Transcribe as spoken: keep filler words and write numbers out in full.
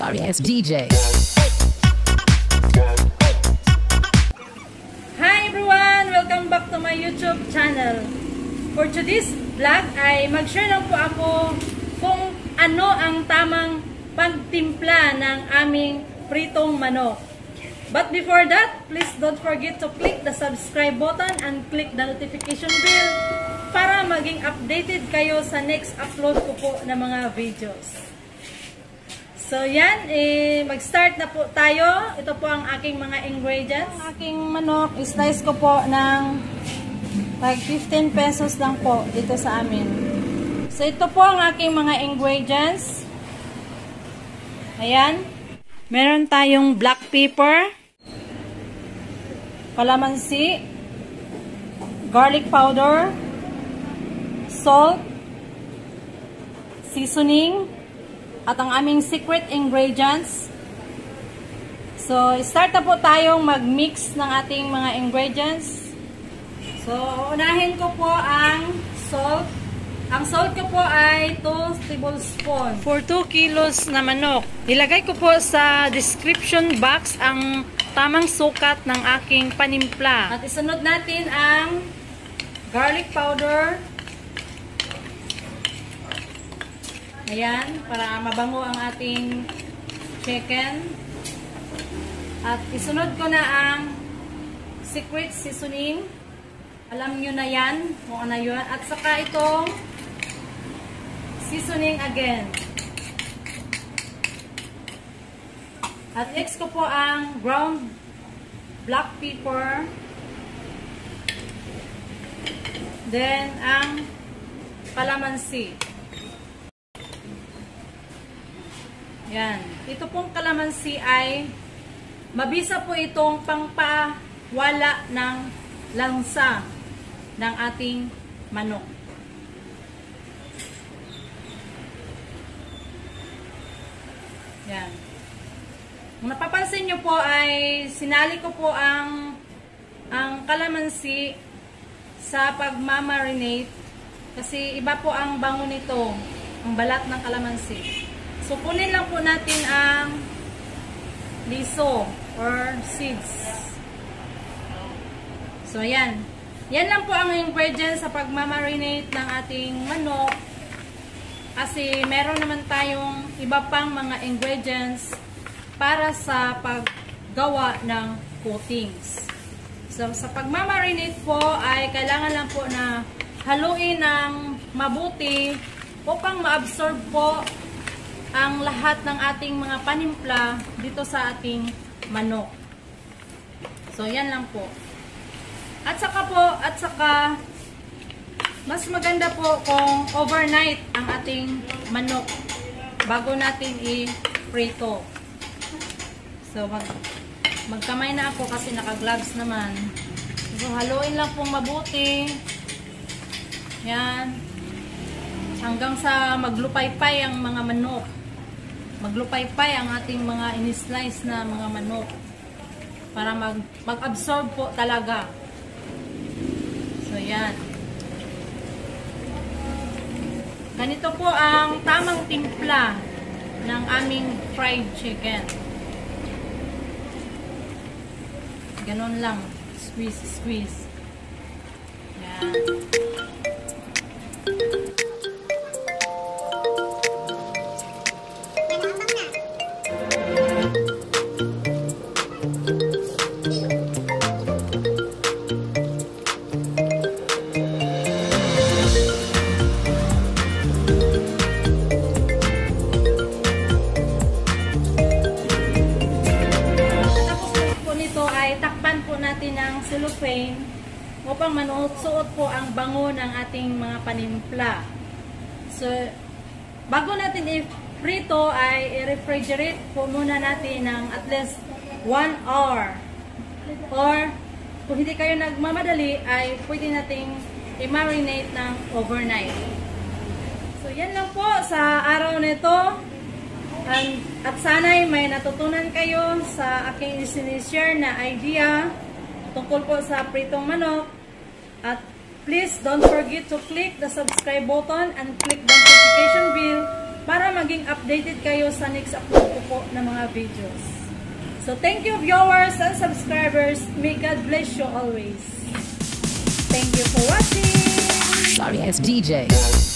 Sorry ass D J. Hi everyone! Welcome back to my YouTube channel. For today's vlog ay mag-share lang po ako kung ano ang tamang pagtimpla ng aming pritong manok. But before that, please don't forget to click the subscribe button and click the notification bell para maging updated kayo sa next upload ko po ng mga videos. So yan, eh, mag-start na po tayo. Ito po ang aking mga ingredients. Ang aking manok, slice ko po ng like fifteen pesos lang po dito sa amin. So ito po ang aking mga ingredients. Ayan. Meron tayong black pepper, kalamansi, garlic powder, salt, seasoning, at ang aming secret ingredients. So, start na po tayong mag-mix ng ating mga ingredients. So, unahin ko po ang salt. Ang salt ko po ay two tablespoons for two kilos na manok. Ilagay ko po sa description box ang tamang sukat ng aking panimpla. At isunod natin ang garlic powder. Ayan, para mabango ang ating chicken. At isunod ko na ang secret seasoning. Alam nyo na yan, kung ano yun. At saka itong seasoning again. At next ko po ang ground black pepper. Then, ang kalamansi. Yan. Ito pong kalamansi ay mabisa po itong pangpawala ng lansa ng ating manok. Yan. Kung napapansin nyo po ay sinali ko po ang ang kalamansi sa pagmamarinate kasi iba po ang bango nito, ang balat ng kalamansi. So, kunin lang po natin ang liso or seeds. So, yan. Yan lang po ang ingredients sa pagmamarinate ng ating manok. Kasi, meron naman tayong iba pang mga ingredients para sa paggawa ng coatings. So, sa pagmamarinate po ay kailangan lang po na haluin ng mabuti upang ma-absorb po ang lahat ng ating mga panimpla dito sa ating manok. So, yan lang po. At saka po, at saka, mas maganda po kung overnight ang ating manok bago natin i-prito. So, mag, magkamay na ako kasi naka-gloves naman. So, haluin lang pong mabuti. Yan. Hanggang sa maglupay-pay ang mga manok. Maglupay-pay ang ating mga in-slice na mga manok para mag mag-absorb po talaga. So, yan. Ganito po ang tamang timpla ng aming fried chicken. Ganon lang. Squeeze, squeeze. Yan. Cellophane upang manuot-suot po ang bango ng ating mga panimpla. So, bago natin i-prito ay i-refrigerate po muna natin ng at least one hour. Or, kung hindi kayo nagmamadali, ay pwede nating i-marinate ng overnight. So, yan lang po sa araw nito. And, at sana'y may natutunan kayo sa aking isinishare na idea tungkol po sa pritong manok. At please don't forget to click the subscribe button and click the notification bell para maging updated updated kayo sa next upload ko po ng mga videos. So, thank you viewers and subscribers. May God bless you always. Thank you for watching. Sorry, it's D J.